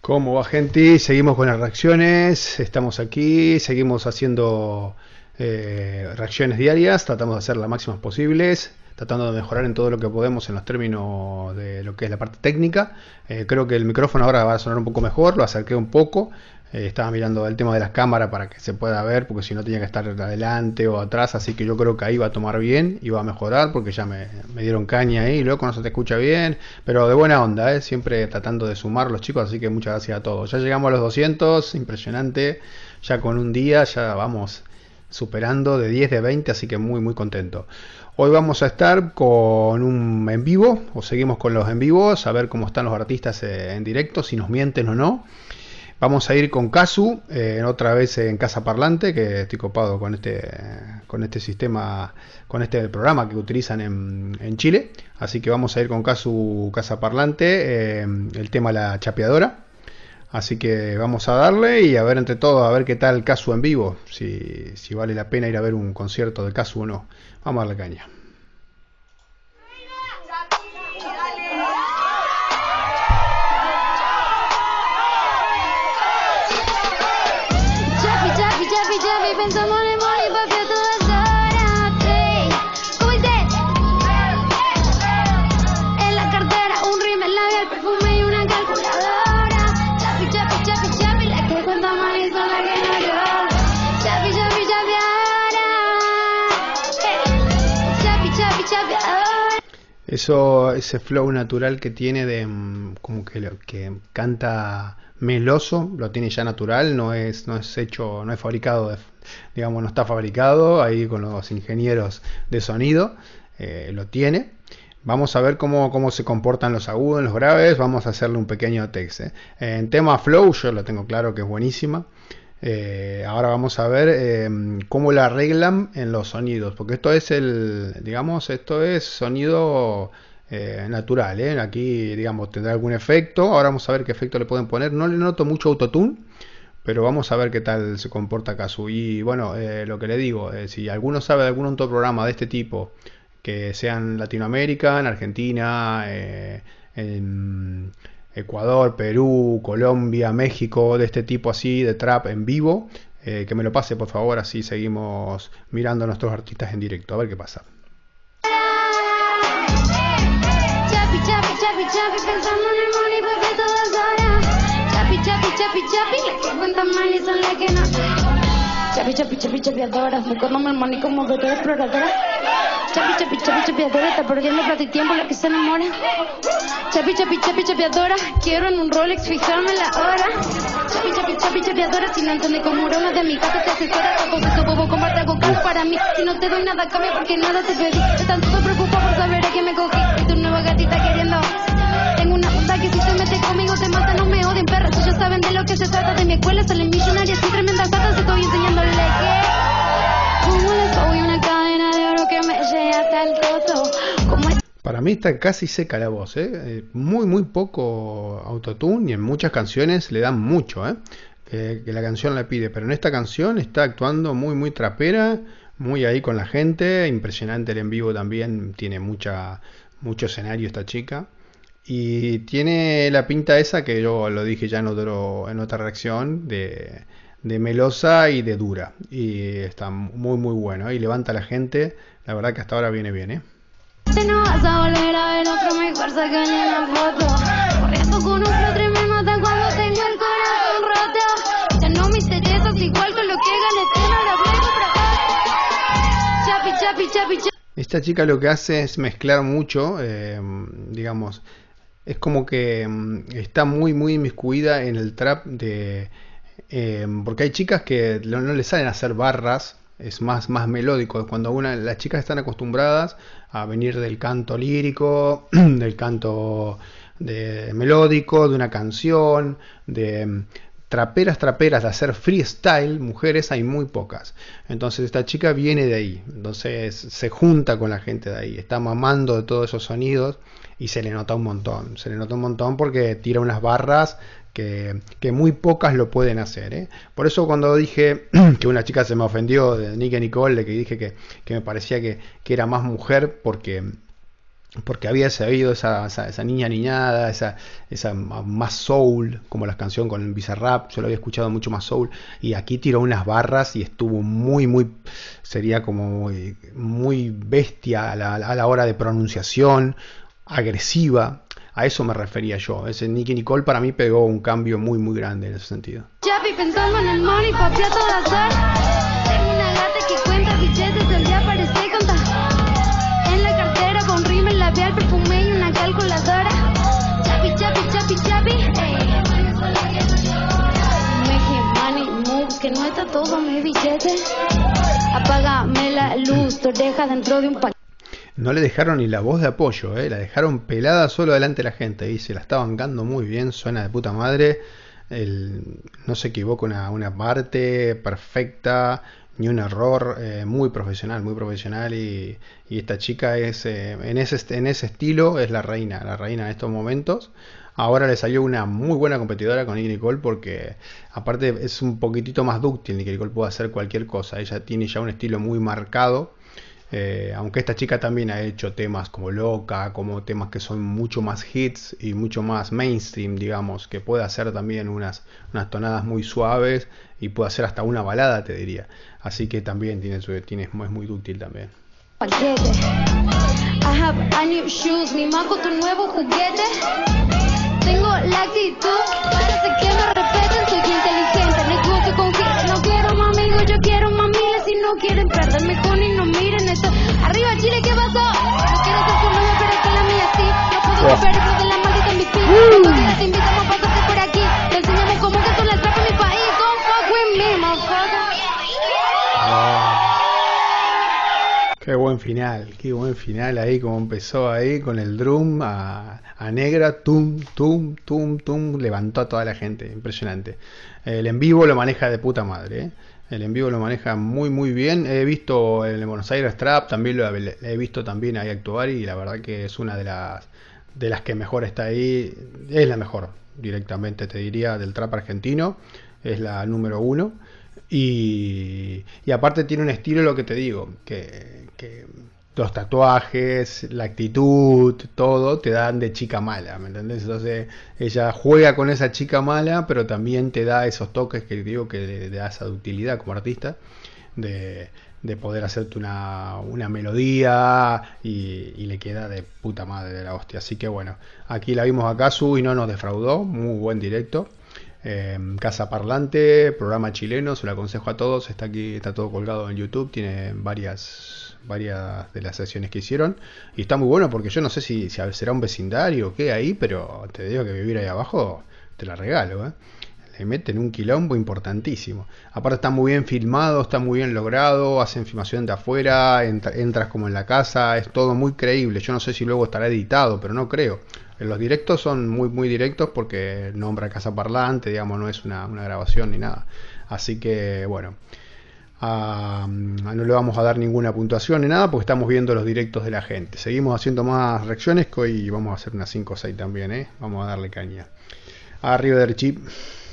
¿Cómo va, gente? Seguimos con las reacciones, estamos aquí, seguimos haciendo reacciones diarias, tratamos de hacer las máximas posibles, tratando de mejorar en todo lo que podemos en los términos de lo que es la parte técnica. Creo que el micrófono ahora va a sonar un poco mejor, lo acerqué un poco. Estaba mirando el tema de las cámaras para que se pueda ver, porque si no tenía que estar adelante o atrás, así que yo creo que ahí va a tomar bien y va a mejorar, porque ya me dieron caña ahí, loco, no se te escucha bien, pero de buena onda, siempre tratando de sumar los chicos, así que muchas gracias a todos. Ya llegamos a los 200, impresionante, ya con un día ya vamos superando de 10 de 20, así que muy contento. Hoy vamos a estar con un en vivo, o seguimos con los en vivos, a ver cómo están los artistas en directo, si nos mienten o no. Vamos a ir con Casu, otra vez en Casa Parlante, que estoy copado con este sistema, con este programa que utilizan en Chile. Así que vamos a ir con Casu Casa Parlante, el tema La Chapeadora. Así que vamos a darle y a ver entre todos, a ver qué tal Casu en vivo, si vale la pena ir a ver un concierto de Casu o no. Vamos a darle caña. Pensando en el money porque todo es gratis. ¿Cómo dice? En la cartera un rímel labial, perfume y una calculadora. Chapi, chapi, chapi, chapi, la que cuenta mal y son la que no llora. Chapi, chapi, chapi, ahora. Chapi, chapi, chapi, ahora. Ese flow natural que tiene de como que canta meloso, lo tiene ya natural, no es hecho, no es fabricado, digamos, no está fabricado ahí con los ingenieros de sonido, lo tiene. Vamos a ver cómo se comportan los agudos, los graves, vamos a hacerle un pequeño text. En tema flow yo lo tengo claro que es buenísima. Ahora vamos a ver cómo la arreglan en los sonidos, porque esto es esto es sonido natural, aquí digamos tendrá algún efecto. Ahora vamos a ver qué efecto le pueden poner. No le noto mucho autotune, pero vamos a ver qué tal se comporta Casu. Y bueno, lo que le digo, si alguno sabe de algún otro programa de este tipo que sea en Latinoamérica, en Argentina, en Ecuador, Perú, Colombia, México, de este tipo así, de trap en vivo, que me lo pase por favor, así seguimos mirando a nuestros artistas en directo, a ver qué pasa. Chapi, chapi, chapi, chapi, pensando en el money porque todo es hora. Chapi, chapi, chapi, chapi, la que cuenta mal y son la que no. Chapi, chapi, chapi, chapeadora, buscándome el money como doctora exploradora. Chapi, chapi, chapi, chapeadora, está perdiendo plata y tiempo la que se enamora. Chapi, chapi, chapi, chapeadora, quiero en un Rolex fijarme la hora. Chapi, chapi, chapi, chapeadora, si no entiendes como una de mi casa te asesora. Todo eso bobo comparte algo caro para mí. Si no te doy nada cambio porque nada te pedí. Están todos preocupados por saber a qué me cogí. Y tu nueva gatita queriendo. Tengo una onda que si te metes conmigo te mata, no me odien perros. Ellos saben de lo que se trata. De mi escuela salen millonarias y tremendas gatas. Estoy enseñándole que como les doy una cadena de oro que me llega hasta el toto. Para mí está casi seca la voz, muy poco autotune, y en muchas canciones le dan mucho, que la canción la pide, pero en esta canción está actuando muy trapera, muy ahí con la gente, impresionante el en vivo también, tiene mucho escenario esta chica, y tiene la pinta esa que yo lo dije ya en otra reacción, de melosa y de dura, y está muy bueno, y levanta a la gente, la verdad que hasta ahora viene bien, No vas a volver a ver otro mejor, sacarle una foto. Corriendo con un flow tremendo hasta cuando tengo el corazón roto. Ya no me interesas igual con lo que gané, no lo hablé para chapi, chapi, chapi, chapi. Esta chica lo que hace es mezclar mucho, digamos, es como que está muy inmiscuida en el trap porque hay chicas que no le salen a hacer barras. Es más melódico, cuando las chicas están acostumbradas a venir del canto lírico, del canto melódico, de una canción, de traperas de hacer freestyle, mujeres hay muy pocas. Entonces esta chica viene de ahí, entonces se junta con la gente de ahí, está mamando de todos esos sonidos y se le nota un montón porque tira unas barras que muy pocas lo pueden hacer, Por eso cuando dije que una chica se me ofendió de Nicki Nicole, de que dije que me parecía que era más mujer, porque porque había sabido esa niña niñada, esa más soul, como la canción con el Bizarrap, yo lo había escuchado mucho más soul, y aquí tiró unas barras y estuvo sería como muy bestia a la hora de pronunciación, agresiva, a eso me refería yo. Ese Nicki Nicole para mí pegó un cambio muy grande en ese sentido. Chapi pensando en el money, papi a todas horas. Tengo una gata que cuenta billetes, el día parece contar. En la cartera con rímel labial, perfume y una calculadora. Chapi, chapi, chapi, chapi, Make money move, que no está todo mi billete. Apágame la luz, tu oreja dentro de un paquete. No le dejaron ni la voz de apoyo, la dejaron pelada solo delante de la gente y se la está bancando muy bien, suena de puta madre. No se equivoca una parte perfecta, ni un error, muy profesional y esta chica es en ese estilo es la reina en estos momentos. Ahora le salió una muy buena competidora con Nicki Nicole porque aparte es un poquitito más dúctil. Nicki Nicole puede hacer cualquier cosa, ella tiene ya un estilo muy marcado. Aunque esta chica también ha hecho temas como Loca, como temas que son mucho más hits y mucho más mainstream, digamos, que puede hacer también unas tonadas muy suaves y puede hacer hasta una balada, te diría. Así que también es muy dúctil también. Paquete. I have a new shoes, mi maco tu nuevo juguete. Tengo la actitud, parece que me respeten, soy inteligente, negocio con gente. No quiero más amigos, yo quiero más miles. Si no quieren perder, mejor ni no miren esto. Arriba Chile, ¿qué pasó? No quiero ser su novia, pero que la mía sí. No puedo volver después de la maldita en mi pin. Cuando quieras te invitamos a pasarte por aquí. Te enseñamos cómo que son las trapas en mi país. Don't fuck with me, motherfucker. Qué buen final ahí, como empezó ahí con el drum a negra, tum, levantó a toda la gente, impresionante. El en vivo lo maneja de puta madre, El en vivo lo maneja muy bien. He visto en el Buenos Aires Trap, también lo he visto también ahí actuar y la verdad que es una de las que mejor está ahí, es la mejor directamente te diría del trap argentino, es la número 1. Y aparte tiene un estilo, lo que te digo, que los tatuajes, la actitud, todo te dan de chica mala, ¿me entendés? Entonces ella juega con esa chica mala, pero también te da esos toques que digo que le da esa ductilidad como artista de poder hacerte una melodía y le queda de puta madre de la hostia. Así que bueno, aquí la vimos a Kazu y no nos defraudó, muy buen directo. Casa Parlante, programa chileno, se lo aconsejo a todos, está aquí, está todo colgado en YouTube, tiene varias de las sesiones que hicieron y está muy bueno porque yo no sé si será un vecindario o qué ahí, pero te digo que vivir ahí abajo te la regalo, le meten un quilombo importantísimo. Aparte está muy bien filmado, está muy bien logrado, hacen filmación de afuera, entras como en la casa, es todo muy creíble. Yo no sé si luego estará editado, pero no creo. Los directos son muy directos porque nombra Casa Parlante, digamos, no es una grabación ni nada. Así que bueno, no le vamos a dar ninguna puntuación ni nada porque estamos viendo los directos de la gente. Seguimos haciendo más reacciones que hoy vamos a hacer unas 5 o 6 también, Vamos a darle caña. Arriba del chip.